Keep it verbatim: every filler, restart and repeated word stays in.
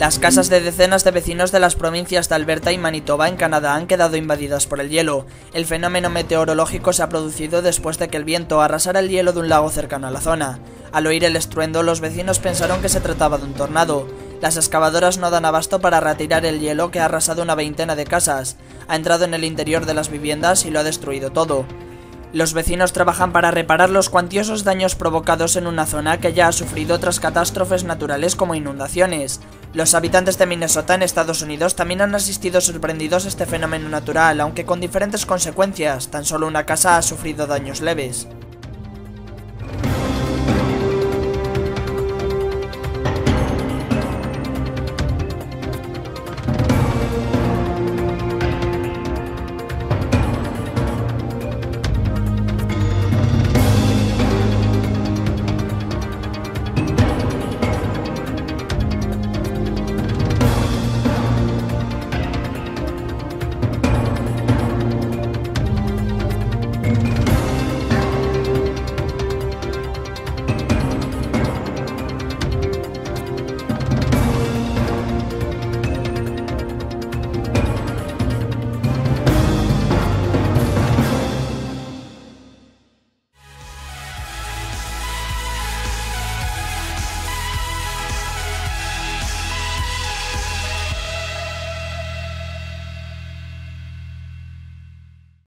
Las casas de decenas de vecinos de las provincias de Alberta y Manitoba en Canadá han quedado invadidas por el hielo. El fenómeno meteorológico se ha producido después de que el viento arrasara el hielo de un lago cercano a la zona. Al oír el estruendo, los vecinos pensaron que se trataba de un tornado. Las excavadoras no dan abasto para retirar el hielo que ha arrasado una veintena de casas. Ha entrado en el interior de las viviendas y lo ha destruido todo. Los vecinos trabajan para reparar los cuantiosos daños provocados en una zona que ya ha sufrido otras catástrofes naturales como inundaciones. Los habitantes de Minnesota en Estados Unidos también han asistido sorprendidos a este fenómeno natural, aunque con diferentes consecuencias. Tan solo una casa ha sufrido daños leves.